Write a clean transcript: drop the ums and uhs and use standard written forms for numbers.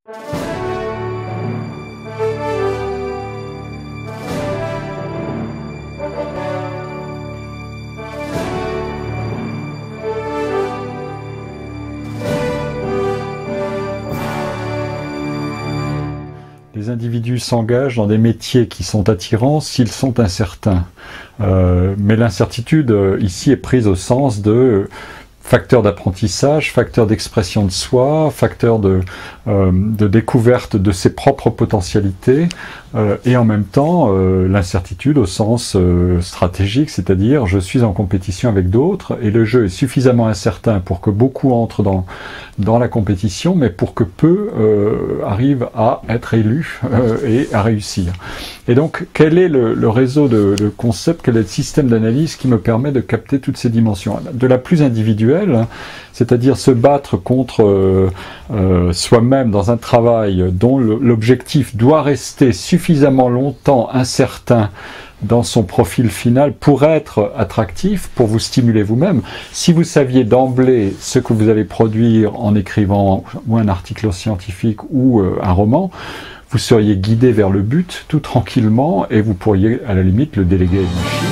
Les individus s'engagent dans des métiers qui sont attirants s'ils sont incertains. Mais l'incertitude, ici, est prise au sens de facteur d'apprentissage, facteur d'expression de soi, facteur de découverte de ses propres potentialités, et en même temps l'incertitude au sens stratégique, c'est-à-dire je suis en compétition avec d'autres et le jeu est suffisamment incertain pour que beaucoup entrent dans la compétition, mais pour que peu arrivent à être élus et à réussir. Et donc quel est le réseau de concepts, quel est le système d'analyse qui me permet de capter toutes ces dimensions? De la plus individuelle, c'est-à-dire se battre contre soi-même dans un travail dont l'objectif doit rester suffisamment longtemps incertain dans son profil final pour être attractif, pour vous stimuler vous-même. Si vous saviez d'emblée ce que vous allez produire en écrivant ou un article scientifique ou un roman, vous seriez guidé vers le but tout tranquillement et vous pourriez à la limite le déléguer à une machine.